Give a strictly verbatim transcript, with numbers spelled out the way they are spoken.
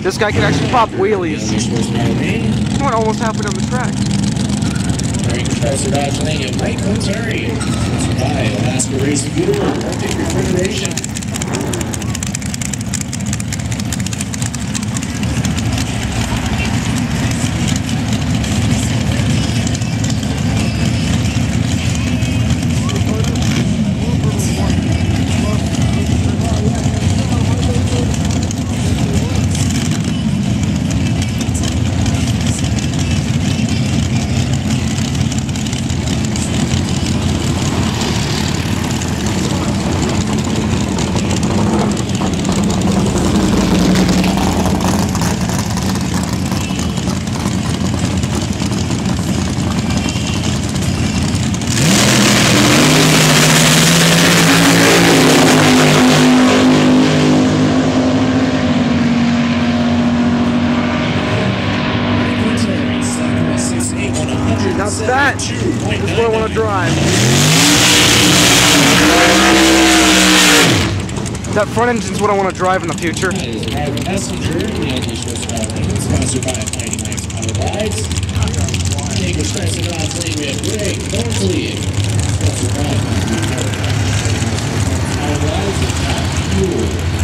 This guy can actually pop wheelies. What almost happened on the track? Professor Dodge Lane and Mike Terry. Sponsored by Alaska Racing Fuel and Arctic Refrigeration. Now that is what I want to drive. That front engine is what I want to drive in the future. That is a passenger in the Anti-Show Skyline, sponsored by Mighty Mike's Power Rides. Take Express and Dodge Lane, we have Greg Thornsley, sponsored by Power Rides and Top Fuel.